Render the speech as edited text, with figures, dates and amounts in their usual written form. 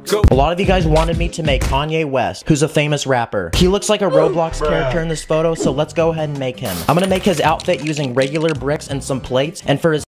Go. A lot of you guys wanted me to make Kanye West, who's a famous rapper. He looks like a Roblox character in this photo, so let's go ahead and make him. I'm gonna make his outfit using regular bricks and some plates, and for his